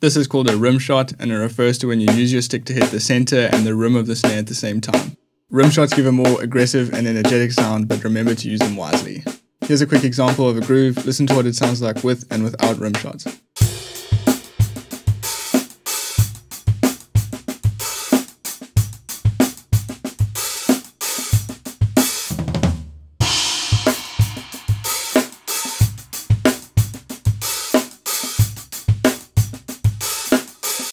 This is called a rim shot, and it refers to when you use your stick to hit the center and the rim of the snare at the same time. Rim shots give a more aggressive and energetic sound, but remember to use them wisely. Here's a quick example of a groove. Listen to what it sounds like with and without rim shots.